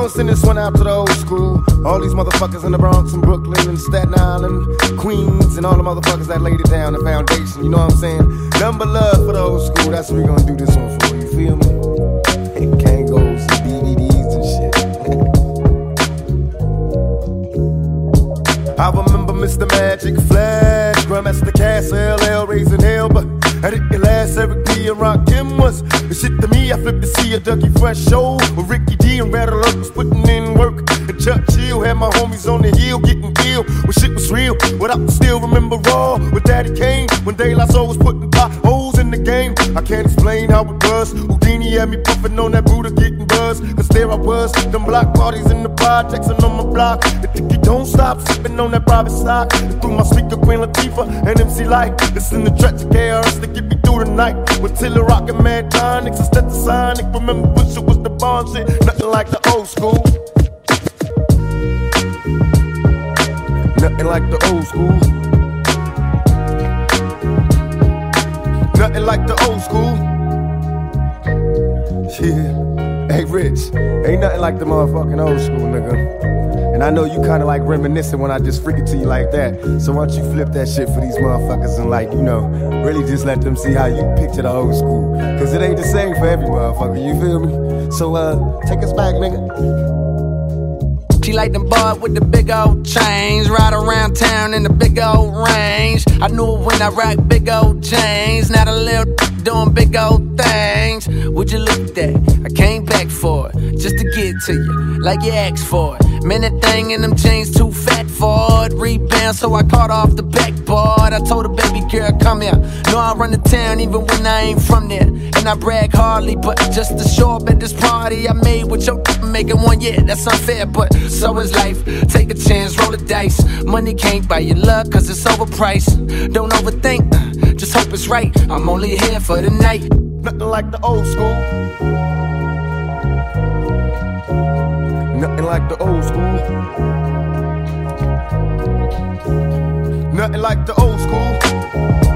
gonna send this one out to the old school. All these motherfuckers in the Bronx and Brooklyn and Staten Island, Queens, and all the motherfuckers that laid it down, the foundation, you know what I'm saying? Nothing but love for the old school, that's what we gonna do this one for, you feel me? And Kangos and DVDs and shit. I remember Mr. Magic Flash, Grandmaster Cass, LL, raising hell, but I didn't last. Eric B and Rakim was the shit to me. I flipped to see a Dougie Fresh show with Ricky D and Rattle Up was putting in work. And Chuck Chill had my homies on the hill getting ill when shit was real. But I still remember Raw with Daddy Kane when De La Soul was putting potholes in the game. I can't explain how it was. Houdini had me puffing on that Buddha getting buzz. Cause there I was, them block parties in the projects and on my block. The ticket don't stop, sipping on that private stock. And through my speaker, Queen Latifah and MC Light. Listen to tragic KRS to get me through the night. With Tiller rockin' Mad Tonics and Stetsasonic. Remember when shit was the bond shit, nothing like the old school. Nothing like the old school. Nothing like the old school. Yeah. Hey Rich, ain't nothing like the motherfucking old school, nigga. And I know you kinda like reminiscing when I just freak it to you like that. So why don't you flip that shit for these motherfuckers and like, you know, really just let them see how you picture the old school. Cause it ain't the same for every motherfucker, you feel me? So take us back, nigga. She like them boys with the big old chains, ride around town in the big old range. I knew it when I rocked big old chains. Now the little doing big old things. Would you look at that? I came back for it, just to get to you, like you asked for it. Man, that thing in them jeans too fat for it. Rebound, so I caught off the backboard. I told her, baby girl, come here. Know I run the town even when I ain't from there. And I brag hardly, but just to show up at this party I made with your making one, yeah, that's unfair, but so is life. Take a chance, roll the dice. Money can't buy your love, cause it's overpriced. Don't overthink, just hope it's right. I'm only here for the night. Nothing like the old school. Nothing like the old school. Nothing like the old school.